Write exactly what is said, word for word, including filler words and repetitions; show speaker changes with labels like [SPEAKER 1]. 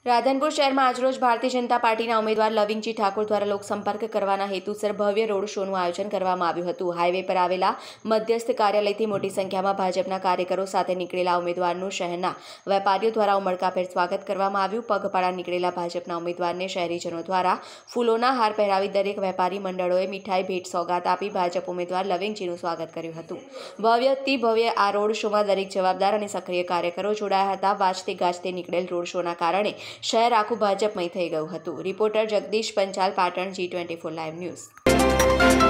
[SPEAKER 1] રાધનપુર શહેરમાં આજરોજ ભારતીય જનતા પાર્ટીના ઉમેદવાર લવિંગજી ઠાકોર દ્વારા લોકસંપર્ક કરવાના હેતુસર ભવ્ય રોડ શોનું આયોજન કરવામાં આવ્યું હતું। હાઈવે પર આવેલા મધ્યસ્થ કાર્યાલયથી મોટી સંખ્યામાં ભાજપના કાર્યકરો સાથે નીકળેલા ઉમેદવારનું શહેરના વેપારીઓ દ્વારા ઉમળકાભેર સ્વાગત કરવામાં આવ્યું। પગપાળા નીકળેલા ભાજપના ઉમેદવારને શહેરીજનો દ્વારા ફૂલોના હાર પહેરાવી દરેક વેપારી મંડળોએ મીઠાઈ ભેટ સોગાત આપી ભાજપ ઉમેદવાર લવિંગજીનું સ્વાગત કર્યું હતું। ભવ્યથી ભવ્ય આ રોડ શોમાં દરેક જવાબદાર અને સક્રિય કાર્યકરો જોડાયા હતા। વાજતે ગાજતે નીકળેલ રોડ શોના કારણે શહેર આખું ભાજપમય થઈ ગયું હતું। Reporter Jagdish Panchal, Patan, G twenty four live news.